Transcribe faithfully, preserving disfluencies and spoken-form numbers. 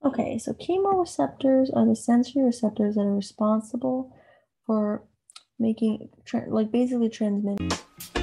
Okay, so chemoreceptors are the sensory receptors that are responsible for making, tra- like basically transmitting